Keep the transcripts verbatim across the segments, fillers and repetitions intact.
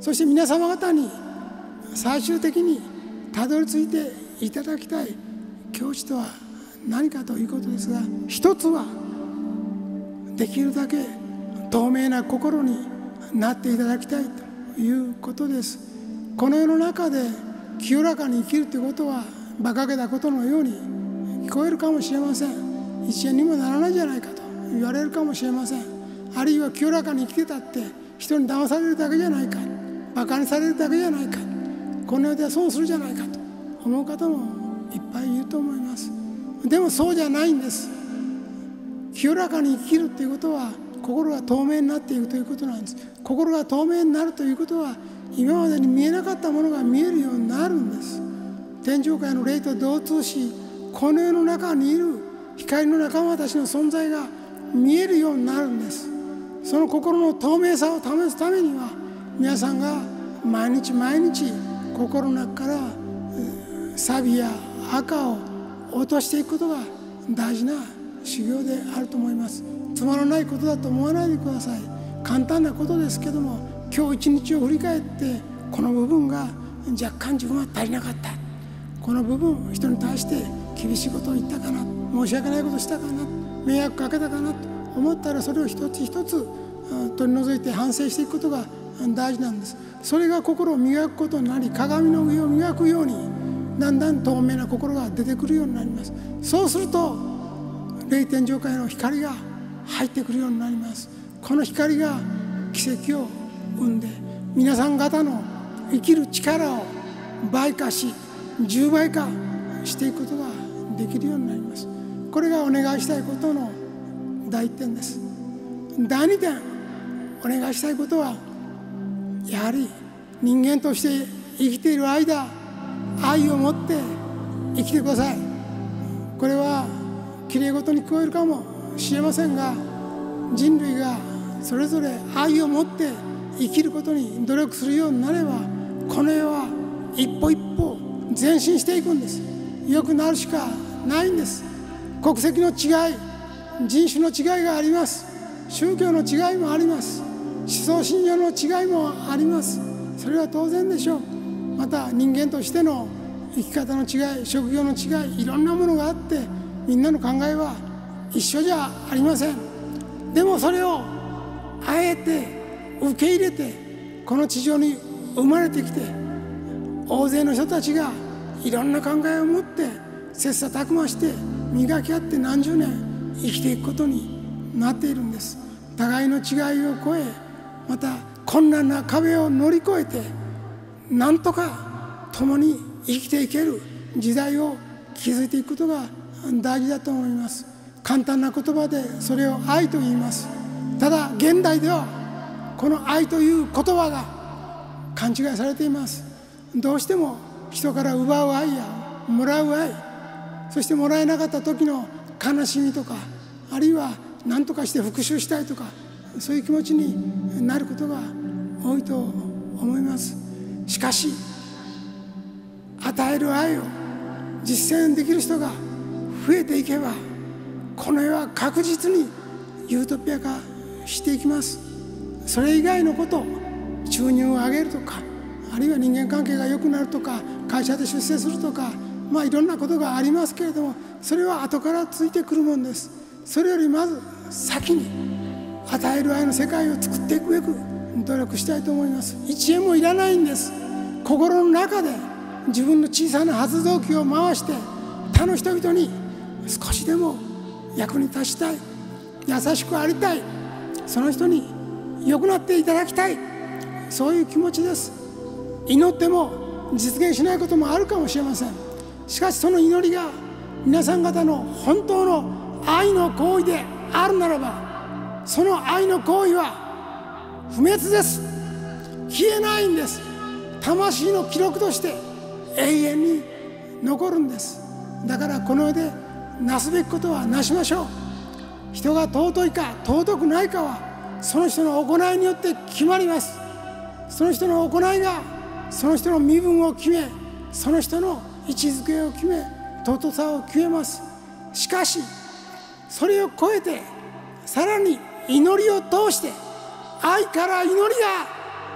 そして皆様方に最終的にたどり着いていただきたい境地とは何かということですが、一つはできるだけ透明な心になっていただきたいということです。この世の中で清らかに生きるということは馬鹿げたことのように聞こえるかもしれません。一円にもならないじゃないかと言われるかもしれません。あるいは清らかに生きてたって人に騙されるだけじゃないか、馬鹿にされるだけじゃないか、この世では損するじゃないかと思う方もいっぱいいると思います。でもそうじゃないんです。清らかに生きるということは心が透明になっていくということなんです。心が透明になるということは今までに見えなかったものが見えるようになるんです。天上界の霊と同通し、この世の中にいる光の仲間たちの存在が見えるようになるんです。その心の透明さを試すためには、皆さんが毎日毎日心の中から錆や赤を落としていくことが大事な修行であると思います。つまらないことだと思わないでください。簡単なことですけども、今日一日を振り返ってこの部分が若干自分は足りなかった、この部分人に対して厳しいことを言ったかな、申し訳ないことをしたかな、迷惑かけたかなと思ったら、それを一つ一つ取り除いて反省していくことが大事なんです。それが心を磨くことになり、鏡の上を磨くようにだんだん透明な心が出てくるようになります。そうすると霊天上界の光が入ってくるようになります。この光が奇跡を生んで、皆さん方の生きる力を倍化しじゅうばい化していくことができるようになります。これがお願いしたいことの第一点です。第二点、お願いしたいことはやはり人間として生きている間、愛を持って生きてください。これはきれいごとに聞こえるかもしれませんが、人類がそれぞれ愛を持って生きることに努力するようになれば、この世は一歩一歩前進していくんです。良くなるしかないんです。国籍の違い、人種の違いがあります。宗教の違いもあります。思想信条の違いもあります。それは当然でしょう。また人間としての生き方の違い、職業の違い、いろんなものがあって、みんなの考えは一緒じゃありません。でもそれをあえて受け入れて、この地上に生まれてきて、大勢の人たちがいろんな考えを持って切磋琢磨して磨き合って何十年生きていくことになっているんです。互いの違いを超え、また困難な壁を乗り越えて、なんとか共に生きていける時代を築いていくことが大事だと思います。簡単な言葉でそれを愛と言います。ただ現代ではこの愛という言葉が勘違いされています。どうしても人から奪う愛やもらう愛、そしてもらえなかった時の悲しみとか、あるいは何とかして復讐したいとか、そういう気持ちになることが多いと思います。しかし与える愛を実践できる人が増えていけば、この世は確実にユートピア化していきます。それ以外のこと、収入を上げるとか、あるいは人間関係が良くなるとか、会社で出世するとか、まあいろんなことがありますけれども、それは後からついてくるもんです。それよりまず先に与える愛の世界を作っていくべく努力したいと思います。一円もいらないんです。心の中で自分の小さな発動機を回して、他の人々に少しでも役に立ちたい、優しくありたい、その人に良くなっていただきたい、そういう気持ちです。祈っても実現しないこともあるかもしれません。しかしその祈りが皆さん方の本当の愛の行為であるならば、その愛の行為は不滅です。消えないんです。魂の記録として永遠に残るんです。だからこの世でなすべきことはなしましょう。人が尊いか尊くないかはその人の行いによって決まります。その人の行いがその人の身分を決め、その人の位置づけを決め、尊さを決めます。しかしそれを超えて、さらに祈りを通して愛から祈りが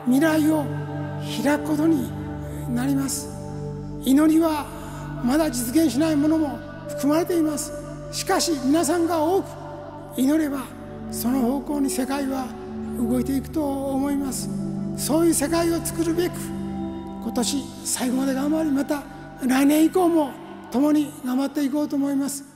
未来を開くことになります。祈りはまだ実現しないものも含まれています。しかし皆さんが多く祈ればその方向に世界は動いていくと思います。そういう世界を作るべく今年最後まで頑張り、また来年以降も共に頑張っていこうと思います。